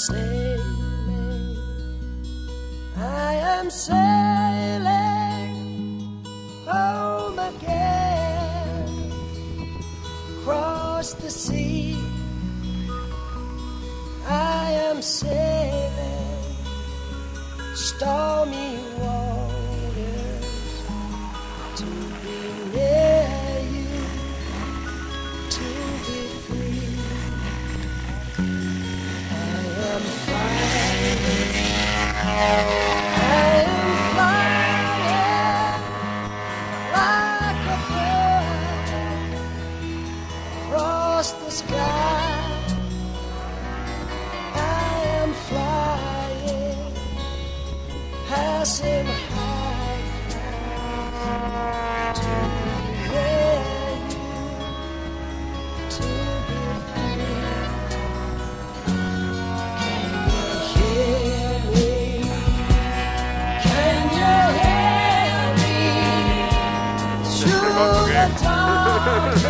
sailing, I am sailing home again, across the sea. I am sailing stormy waters to be near you, to be free. I am flying like a bird across the sky. Passing high to be where you, to be free. Can you hear me? Can you hear me? Through the dark.